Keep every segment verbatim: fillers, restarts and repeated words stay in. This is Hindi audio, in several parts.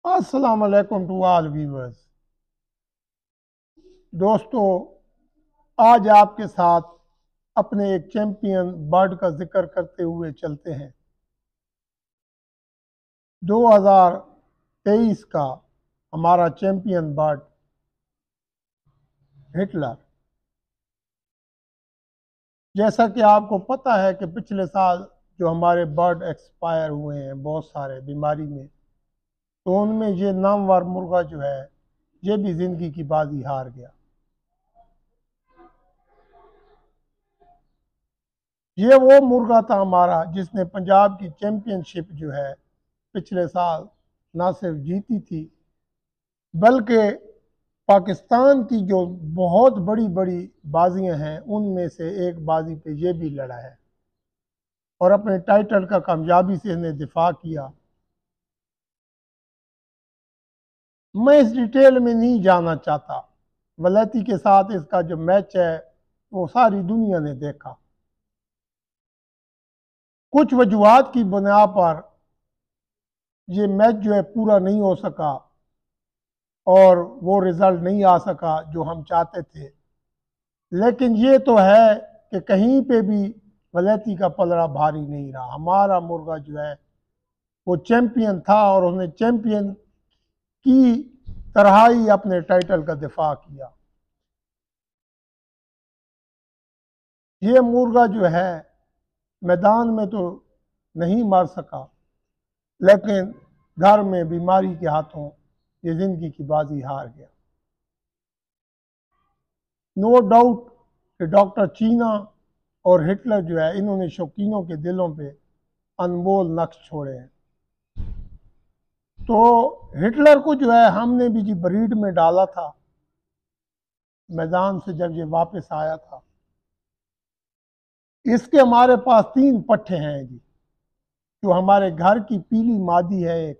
अस्सलाम वालेकुम टू ऑल व्यूअर्स। दोस्तों, आज आपके साथ अपने एक चैंपियन बर्ड का जिक्र करते हुए चलते हैं। दो हज़ार तेईस का हमारा चैंपियन बर्ड हिटलर। जैसा कि आपको पता है कि पिछले साल जो हमारे बर्ड एक्सपायर हुए हैं बहुत सारे बीमारी में, तो उनमें ये नामवर मुर्गा जो है ये भी ज़िंदगी की बाजी हार गया। ये वो मुर्गा था हमारा जिसने पंजाब की चैंपियनशिप जो है पिछले साल ना सिर्फ जीती थी, बल्कि पाकिस्तान की जो बहुत बड़ी बड़ी बाजियां हैं उनमें से एक बाजी पे ये भी लड़ा है और अपने टाइटल का कामयाबी से इसने दिफा किया। मैं इस डिटेल में नहीं जाना चाहता। वलैती के साथ इसका जो मैच है वो सारी दुनिया ने देखा। कुछ वजूहात की बुनियाद पर ये मैच जो है पूरा नहीं हो सका और वो रिजल्ट नहीं आ सका जो हम चाहते थे, लेकिन ये तो है कि कहीं पे भी वलैती का पलड़ा भारी नहीं रहा। हमारा मुर्गा जो है वो चैंपियन था और उसने चैंपियन की तरह ही अपने टाइटल का दिफा किया। ये मुर्गा जो है मैदान में तो नहीं मार सका, लेकिन घर में बीमारी के हाथों ये जिंदगी की बाजी हार गया। नो डाउट कि डॉक्टर चीना और हिटलर जो है इन्होंने शौकीनों के दिलों पे अनमोल नक्श छोड़े हैं। तो हिटलर को जो है हमने भी जी ब्रीड में डाला था। मैदान से जब ये वापस आया था, इसके हमारे पास तीन पट्ठे हैं जी। जो हमारे घर की पीली मादी है, एक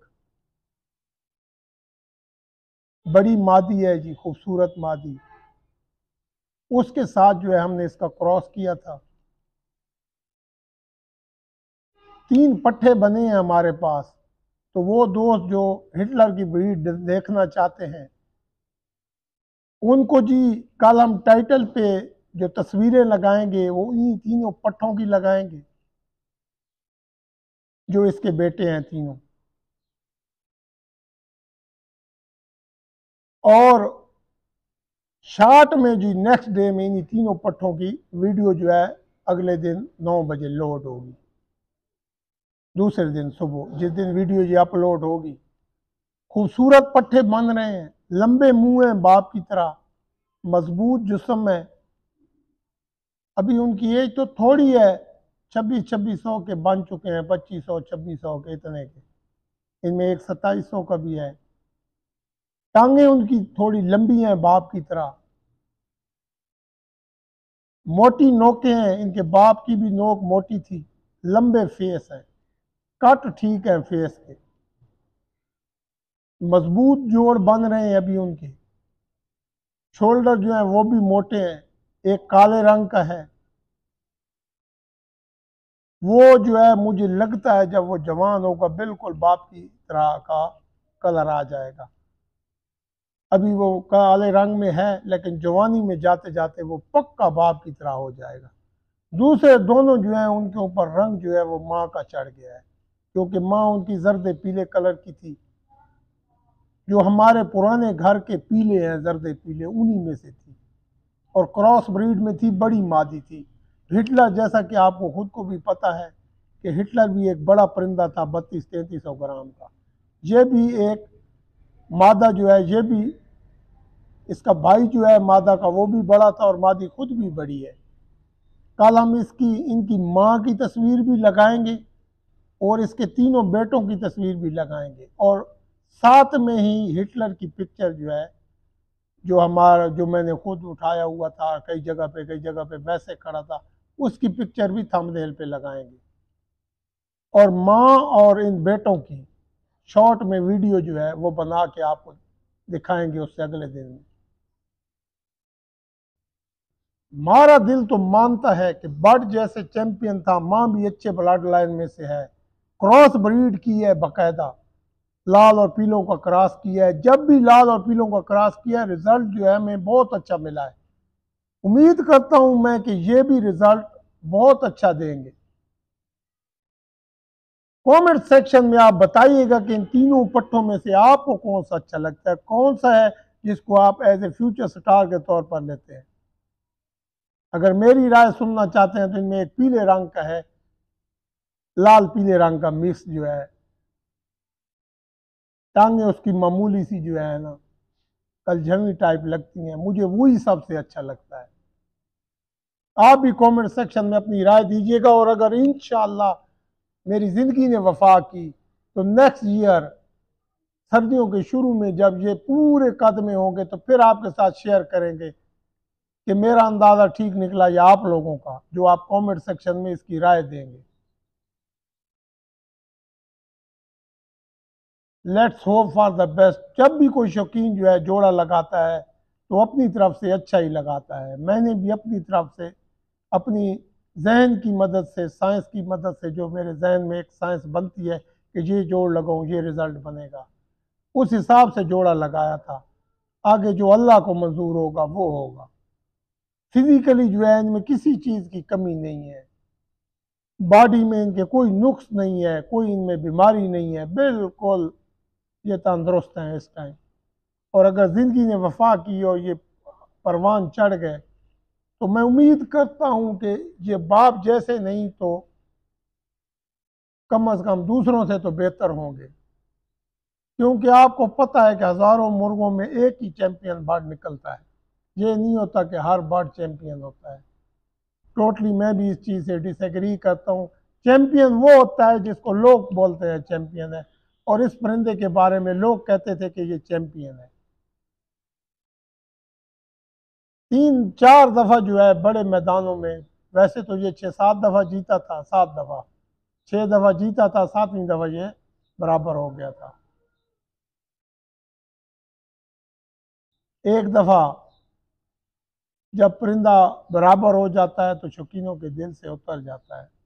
बड़ी मादी है जी, खूबसूरत मादी, उसके साथ जो है हमने इसका क्रॉस किया था। तीन पट्ठे बने हैं हमारे पास। तो वो दोस्त जो हिटलर की ब्रीड देखना चाहते हैं उनको जी कल हम टाइटल पे जो तस्वीरें लगाएंगे वो इन्हीं तीनों पट्ठों की लगाएंगे जो इसके बेटे हैं तीनों। और शार्ट में जी नेक्स्ट डे में इन्हीं तीनों पट्ठों की वीडियो जो है अगले दिन नौ बजे लोड होगी। दूसरे दिन सुबह जिस दिन वीडियो ये अपलोड होगी। खूबसूरत पट्ठे बन रहे हैं, लंबे मुंह हैं बाप की तरह, मजबूत जिस्म है। अभी उनकी एज तो थोड़ी है, छब्बीस छब्बीस सौ के बन चुके हैं, पच्चीस सौ छब्बीस सौ के इतने के। इनमें एक सत्ताईस सौ का भी है। टांगे उनकी थोड़ी लंबी हैं बाप की तरह, मोटी नोकें हैं। इनके बाप की भी नोक मोटी थी। लंबे फेस है, कट ठीक है फेस के, मजबूत जोड़ बन रहे हैं अभी उनके। शोल्डर जो है वो भी मोटे हैं, एक काले रंग का है। वो जो है मुझे लगता है जब वो जवान होगा बिल्कुल बाप की तरह का कलर आ जाएगा। अभी वो काले रंग में है, लेकिन जवानी में जाते जाते वो पक्का बाप की तरह हो जाएगा। दूसरे दोनों जो है उनके ऊपर रंग जो है वो माँ का चढ़ गया है, क्योंकि माँ उनकी जर्दे पीले कलर की थी। जो हमारे पुराने घर के पीले हैं, जर्दे पीले, उन्हीं में से थी। और क्रॉस ब्रीड में थी, बड़ी मादी थी। हिटलर, जैसा कि आपको खुद को भी पता है कि हिटलर भी एक बड़ा परिंदा था, बत्तीस तैंतीस सौ ग्राम का। ये भी एक मादा जो है, ये भी इसका भाई जो है मादा का वो भी बड़ा था और मादी खुद भी बड़ी है। कल हम इसकी इनकी माँ की तस्वीर भी लगाएंगे और इसके तीनों बेटों की तस्वीर भी लगाएंगे, और साथ में ही हिटलर की पिक्चर जो है, जो हमारा जो मैंने खुद उठाया हुआ था, कई जगह पे कई जगह पे वैसे खड़ा था, उसकी पिक्चर भी थंबनेल पे लगाएंगे। और माँ और इन बेटों की शॉर्ट में वीडियो जो है वो बना के आपको दिखाएंगे उससे अगले दिन में। हमारा दिल तो मानता है कि बर्ड जैसे चैंपियन था, माँ भी अच्छे ब्लड लाइन में से है, क्रॉस ब्रीड की है बाकायदा, लाल और पीलों का क्रॉस किया है। जब भी लाल और पीलों का क्रॉस किया है, रिजल्ट जो है हमें बहुत अच्छा मिला है। उम्मीद करता हूं मैं कि ये भी रिजल्ट बहुत अच्छा देंगे। कमेंट सेक्शन में आप बताइएगा कि इन तीनों पट्टों में से आपको कौन सा अच्छा लगता है, कौन सा है जिसको आप एज ए फ्यूचर स्टार के तौर पर लेते हैं। अगर मेरी राय सुनना चाहते हैं तो इनमें एक पीले रंग का है, लाल पीले रंग का मिक्स जो है, टांगे उसकी मामूली सी जो है ना कलझमी टाइप लगती हैं, मुझे वही सबसे अच्छा लगता है। आप भी कमेंट सेक्शन में अपनी राय दीजिएगा, और अगर इंशाअल्लाह मेरी ज़िंदगी ने वफा की तो नेक्स्ट ईयर सर्दियों के शुरू में जब ये पूरे कद में होंगे तो फिर आपके साथ शेयर करेंगे कि मेरा अंदाज़ा ठीक निकला या आप लोगों का, जो आप कमेंट सेक्शन में इसकी राय देंगे। Let's hope for the best. जब भी कोई शौकीन जो है जोड़ा लगाता है तो अपनी तरफ से अच्छा ही लगाता है। मैंने भी अपनी तरफ से, अपनी जहन की मदद से, साइंस की मदद से, जो मेरे जहन में एक साइंस बनती है कि ये जोड़ लगाऊं ये रिजल्ट बनेगा, उस हिसाब से जोड़ा लगाया था। आगे जो अल्लाह को मंजूर होगा वो होगा। फिजिकली जो है इनमें किसी चीज़ की कमी नहीं है, बॉडी में इनके कोई नुक्स नहीं है, कोई इनमें बीमारी नहीं है, बिल्कुल ये तंदुरुस्त हैं इस टाइम। और अगर ज़िंदगी ने वफा की और ये परवान चढ़ गए तो मैं उम्मीद करता हूं कि ये बाप जैसे नहीं तो कम अज़ कम दूसरों से तो बेहतर होंगे, क्योंकि आपको पता है कि हज़ारों मुर्गों में एक ही चैंपियन बर्ड निकलता है। ये नहीं होता कि हर बर्ड चैंपियन होता है। टोटली मैं भी इस चीज़ से डिसएग्री करता हूँ। चैंपियन वो होता है जिसको लोग बोलते हैं चैंपियन है, और इस परिंदे के बारे में लोग कहते थे कि ये चैंपियन है। तीन चार दफ़ा जो है बड़े मैदानों में, वैसे तो ये छः सात दफ़ा जीता था, सात दफ़ा छः दफ़ा जीता था, सातवीं दफ़ा ये बराबर हो गया था। एक दफ़ा जब परिंदा बराबर हो जाता है तो शौकीनों के दिल से उतर जाता है,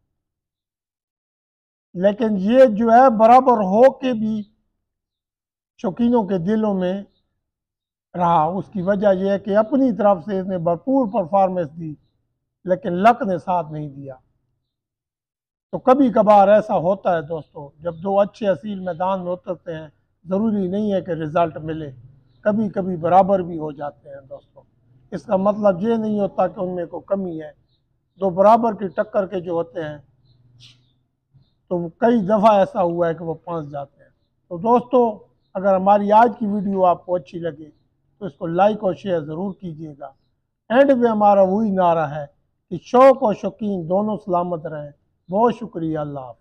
लेकिन ये जो है बराबर हो के भी शौकीनों के दिलों में रहा। उसकी वजह यह है कि अपनी तरफ से इसने भरपूर परफॉर्मेंस दी, लेकिन लक ने साथ नहीं दिया। तो कभी कभार ऐसा होता है दोस्तों, जब दो अच्छे असील मैदान में उतरते हैं, ज़रूरी नहीं है कि रिज़ल्ट मिले, कभी कभी बराबर भी हो जाते हैं दोस्तों। इसका मतलब ये नहीं होता कि उनमें कोई कमी है। दो बराबर की टक्कर के जो होते हैं तो कई दफ़ा ऐसा हुआ है कि वो फंस जाते हैं। तो दोस्तों, अगर हमारी आज की वीडियो आपको अच्छी लगे तो इसको लाइक और शेयर ज़रूर कीजिएगा। एंड में हमारा वही नारा है कि शौक और शौकीन दोनों सलामत रहें। बहुत शुक्रिया। अल्लाह हाफ़िज़।